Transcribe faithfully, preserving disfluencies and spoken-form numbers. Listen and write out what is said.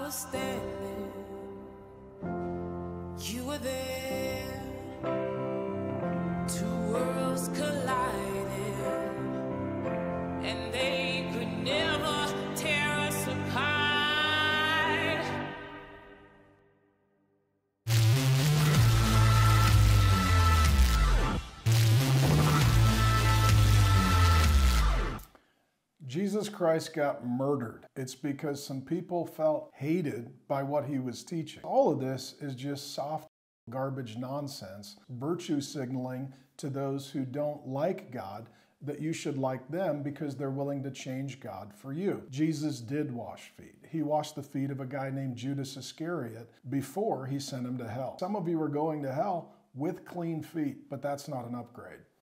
was standing, you were there. Two worlds collided, and they could never tear us apart. Jesus Christ got murdered. It's because some people felt hated by what he was teaching. All of this is just soft garbage nonsense, virtue signaling to those who don't like God that you should like them because they're willing to change God for you. Jesus did wash feet. He washed the feet of a guy named Judas Iscariot before he sent him to hell. Some of you are going to hell with clean feet, but that's not an upgrade.